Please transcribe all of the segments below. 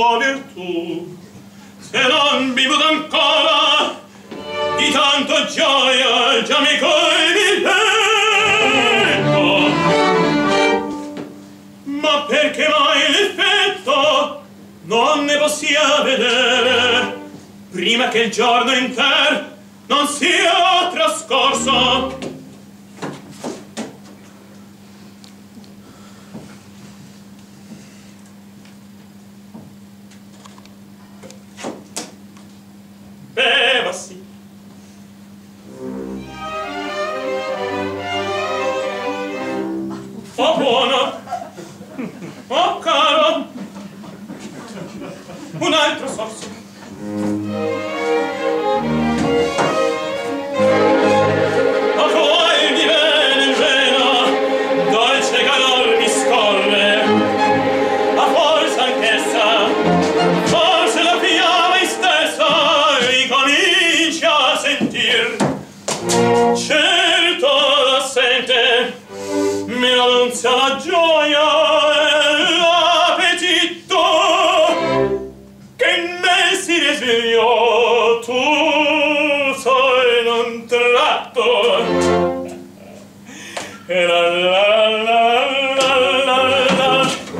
sua virtù. Se non vivuto ancora di tanto gioia già mi colmi petto. Ma perché mai l'effetto non ne possia vedere prima che il giorno inter non sia trascorso? Bevasi. Oh buono, oh caro, un altro sorso. A voi mi viene in vena, dolce calor mi scorre, a forza anch'essa, forse la fiamma stessa ricomincia a sentir. Certo la sente, mi annunzia la gioia e l'appetito che in me si risvegliò. Tu sei in un tratto e la la la la la la.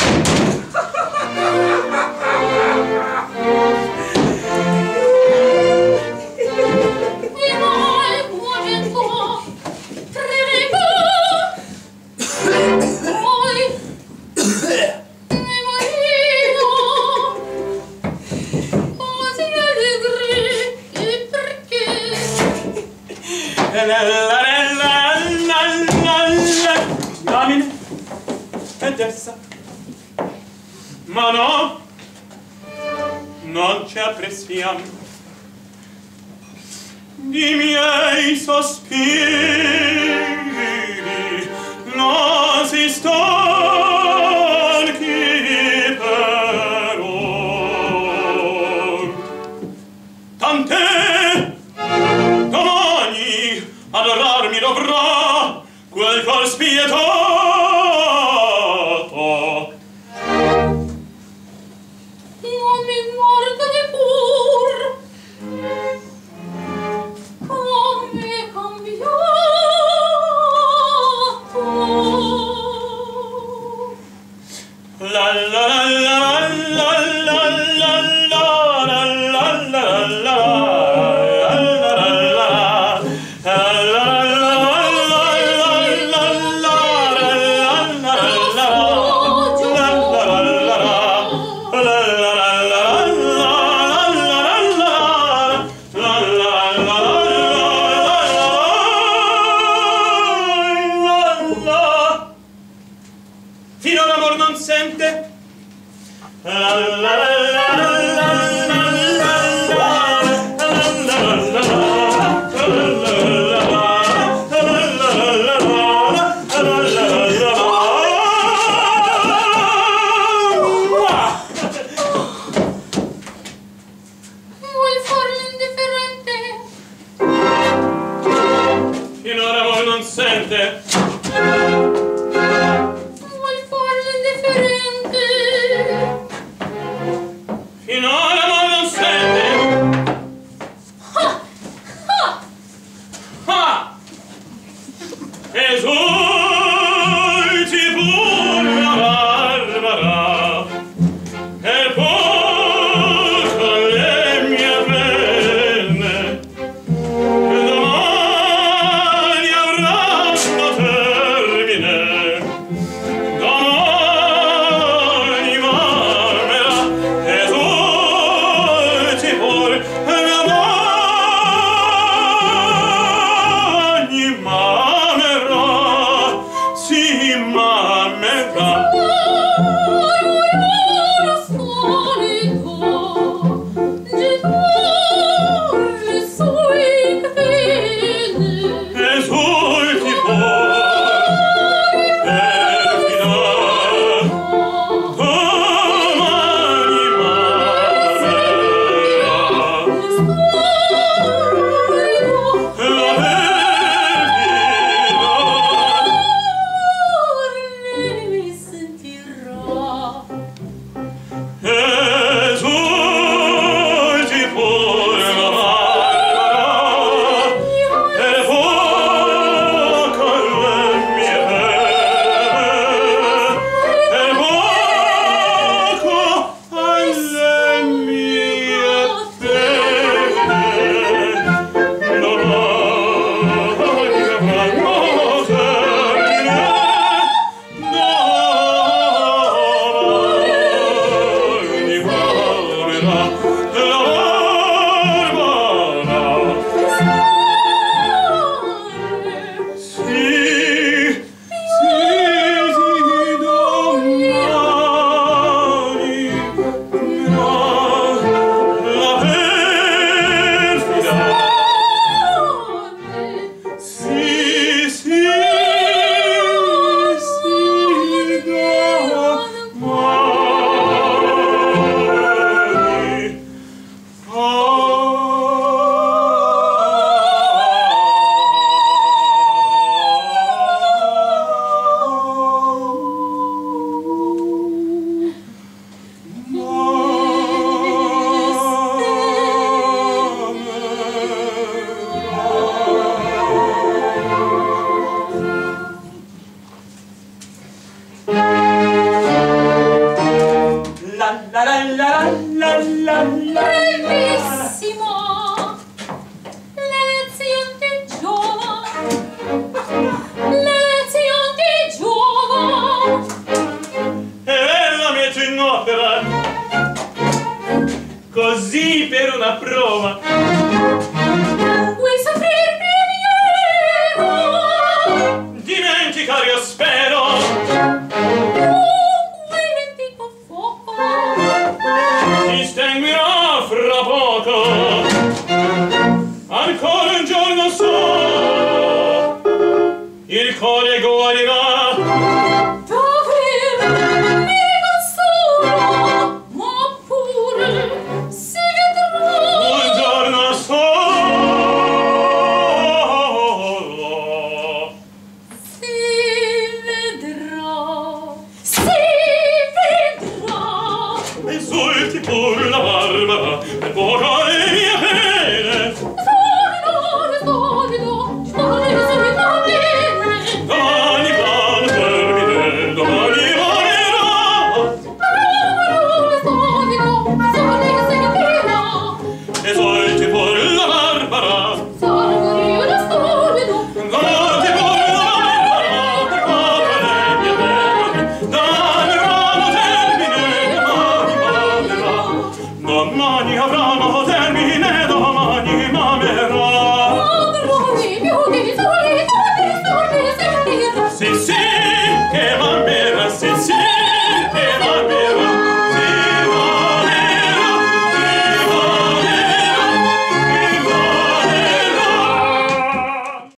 Damine ed essa, ma no, non ci appressiamo di miei sospiri, non si stanchi però, tant'è domani adorarmi dovrà quel cor spietato. Non mi guardate pur, come è cambiato. La la la la la la la la la la la la. Fino l'amor non sente. La la la la la la la Vuoi farlo indifferente? fino l'amor non sente. Così per una prova. Vuoi soffrir primiero? Dimenticare io spero. Vuoi l'antico fuoco? Si stenguirà fra poco. Ancora un giorno solo il cuore guarirà. Insulti pur la barba, e poco le mie pene.